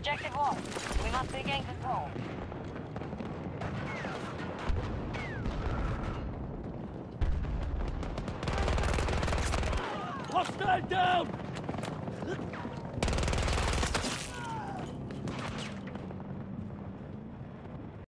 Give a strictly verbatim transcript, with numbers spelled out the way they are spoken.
Objective lost. We must regain control. Hostile down!